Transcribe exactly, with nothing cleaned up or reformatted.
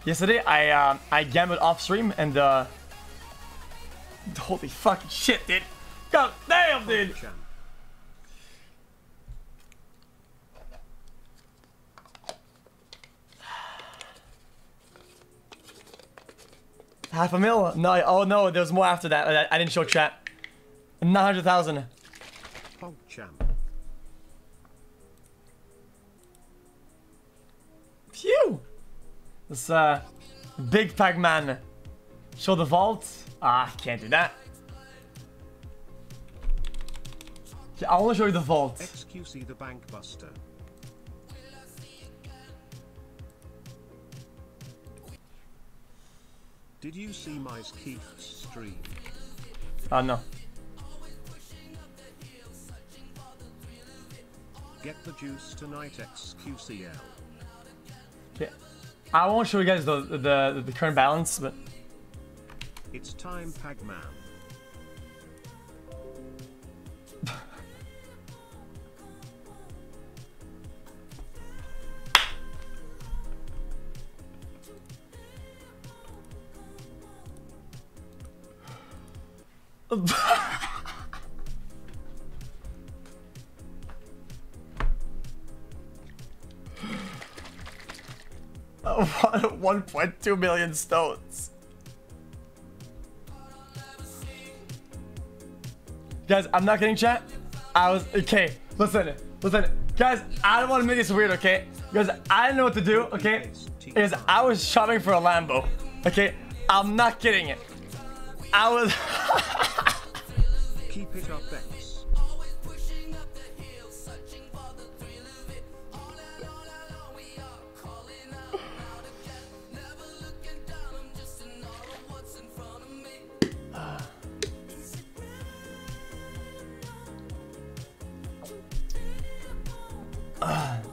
Yesterday, I uh, I gambled off stream and uh, holy fucking shit, dude! God damn, dude! Half a mil? No, oh no, there was more after that. I, I didn't show chat. nine hundred thousand. Phew! This uh, big Pac-Man. Show the vault. Ah, can't do that. Okay, I want to show you the vault. xQc the bank buster. Did you see my Keith's stream? Oh uh, no. Get the juice tonight, xQcOW. Okay. I won't show you guys the the, the current balance, but it's time, Pac-Man. one point two million stones. Guys, I'm not getting chat. I was okay. Listen, listen, guys. I don't want to make this weird, okay? Because I didn't know what to do, okay? Because I was shopping for a Lambo, okay? I'm not kidding it. I was. Keep it up, X. Uh.